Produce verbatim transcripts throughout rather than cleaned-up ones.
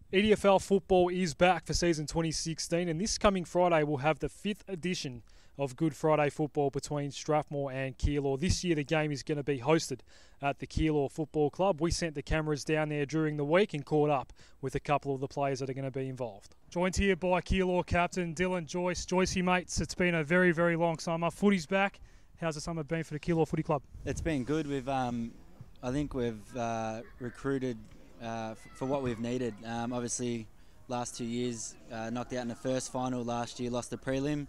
E D F L football is back for season twenty sixteen, and this coming Friday we'll have the fifth edition of Good Friday football between Strathmore and Keilor. This year the game is going to be hosted at the Keilor Football Club. We sent the cameras down there during the week and caught up with a couple of the players that are going to be involved. Joined here by Keilor captain Dylan Joyce. Joycey, mates, it's been a very, very long summer. Footy's back. How's the summer been for the Keilor Footy Club? It's been good. We've, um, I think we've uh, recruited uh, f- for what we've needed. Um, obviously, last two years, uh, knocked out in the first final. Last year, lost the prelim.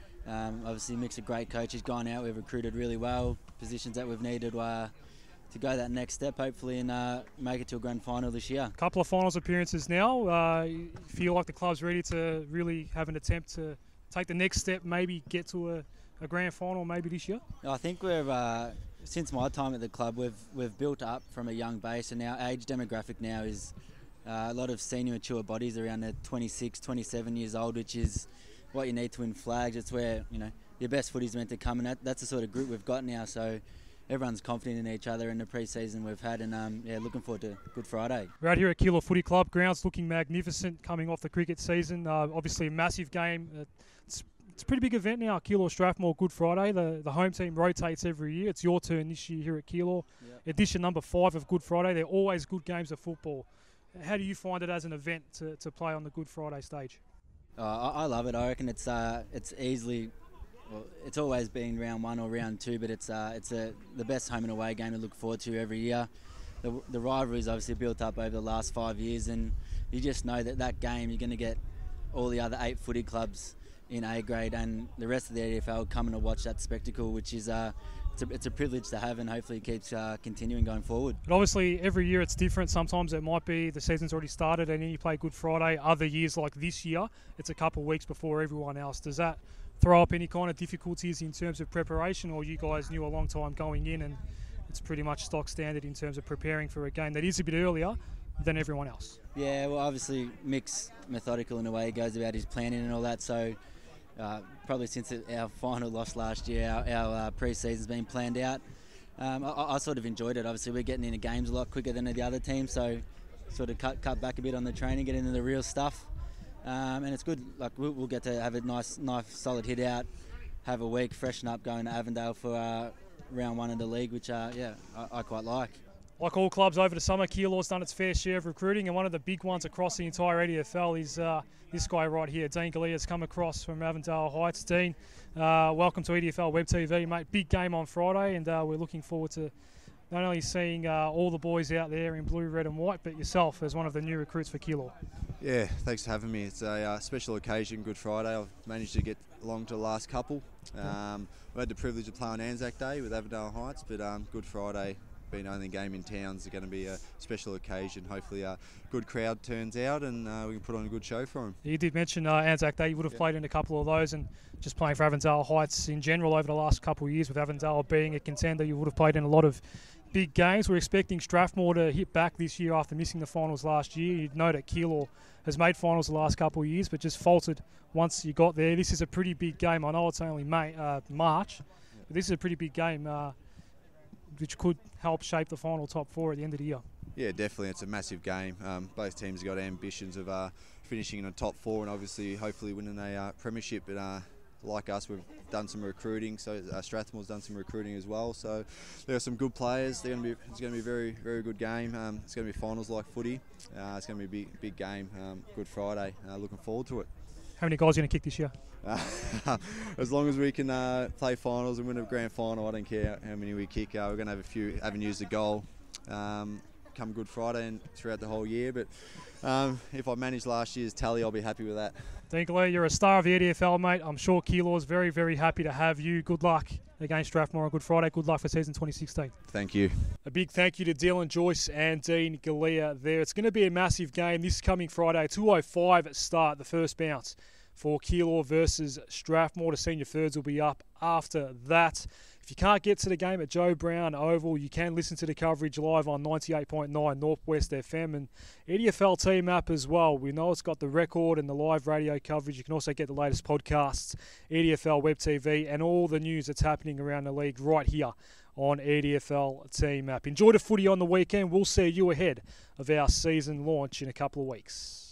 Um, obviously, mix of great coaches gone out. We've recruited really well. Positions that we've needed uh, to go that next step, hopefully, and uh, make it to a grand final this year. A couple of finals appearances now. Uh, you feel like the club's ready to really have an attempt to take the next step, maybe get to a, a grand final maybe this year? I think we've, uh, since my time at the club, we've we've built up from a young base, and our age demographic now is uh, a lot of senior mature bodies around the twenty-six, twenty-seven years old, which is what you need to win flags. It's where, you know, your best footy's meant to come, and that, that's the sort of group we've got now. So everyone's confident in each other in the pre-season we've had, and um, yeah, looking forward to Good Friday. We're out here at Keilor Footy Club. Ground's looking magnificent coming off the cricket season. Uh, obviously a massive game. Uh, it's, it's a pretty big event now, Keilor Strathmore Good Friday. The, the home team rotates every year. It's your turn this year here at Keilor. Yep. Edition number five of Good Friday. They're always good games of football. How do you find it as an event to, to play on the Good Friday stage? Uh, I, I love it. I reckon it's uh, it's easily, well, it's always been round one or round two, but it's uh, it's a, the best home and away game to look forward to every year. The, the rivalry is obviously built up over the last five years, and you just know that that game you're going to get all the other eight footy clubs in A grade and the rest of the E D F L coming to watch that spectacle, which is uh, it's, a, it's a privilege to have, and hopefully it keeps uh, continuing going forward. But obviously every year it's different. Sometimes it might be the season's already started and then you play Good Friday. Other years like this year, it's a couple of weeks before everyone else. Does that throw up any kind of difficulties in terms of preparation, or you guys knew a long time going in and it's pretty much stock standard in terms of preparing for a game that is a bit earlier than everyone else? Yeah, well, obviously Mick's methodical in the way he goes about his planning and all that, so uh, probably since our final loss last year, our, our uh, pre-season's been planned out. Um, I, I sort of enjoyed it. Obviously we're getting into games a lot quicker than the other team, so sort of cut cut back a bit on the training, get into the real stuff. Um, and it's good. Like we'll, we'll get to have a nice, nice, solid hit out, have a week, freshen up, going to Avondale for uh, round one of the league, which uh, yeah, I, I quite like. Like all clubs over the summer, Keilor's done its fair share of recruiting, and one of the big ones across the entire E D F L is uh, this guy right here. Dean Galea has come across from Avondale Heights. Dean, uh, welcome to E D F L Web T V, mate. Big game on Friday, and uh, we're looking forward to not only seeing uh, all the boys out there in blue, red and white, but yourself as one of the new recruits for Keilor. Yeah, thanks for having me. It's a uh, special occasion, Good Friday. I've managed to get along to the last couple. Um, we had the privilege to play on Anzac Day with Avondale Heights, but um, Good Friday, being the only game in town, is going to be a special occasion. Hopefully a good crowd turns out and uh, we can put on a good show for them. You did mention uh, Anzac Day. You would have yep. played in a couple of those, and just playing for Avondale Heights in general over the last couple of years, with Avondale being a contender, you would have played in a lot of big games. We're expecting Strathmore to hit back this year after missing the finals last year. You'd know that Keilor has made finals the last couple of years, but just faltered once you got there. This is a pretty big game. I know it's only May, uh, March, but this is a pretty big game, uh, which could help shape the final top four at the end of the year. Yeah, definitely. It's a massive game. Um, both teams have got ambitions of uh, finishing in the top four and obviously hopefully winning a uh, premiership. But uh, like us, we've done some recruiting, so uh, Strathmore's done some recruiting as well. So there are some good players. They're going to be, it's going to be a very, very good game. Um, it's going to be finals like footy. Uh, it's going to be a big, big game. Um, Good Friday. Uh, looking forward to it. How many goals are you going to kick this year? Uh, as long as we can uh, play finals and win a grand final, I don't care how many we kick. Uh, we're going to have a few avenues to goal um, come Good Friday and throughout the whole year. But um, if I manage last year's tally, I'll be happy with that. Dean Galea, you're a star of the E D F L, mate. I'm sure Keilor's very, very happy to have you. Good luck against Strathmore on Good Friday. Good luck for season twenty sixteen. Thank you. A big thank you to Dylan Joyce and Dean Galea there. It's going to be a massive game this coming Friday. two oh five start, the first bounce for Keilor versus Strathmore. The senior thirds will be up after that. If you can't get to the game at Joe Brown Oval, you can listen to the coverage live on ninety-eight point nine Northwest F M and E D F L team app as well. We know it's got the record and the live radio coverage. You can also get the latest podcasts, E D F L Web T V, and all the news that's happening around the league right here on E D F L team app. Enjoy the footy on the weekend. We'll see you ahead of our season launch in a couple of weeks.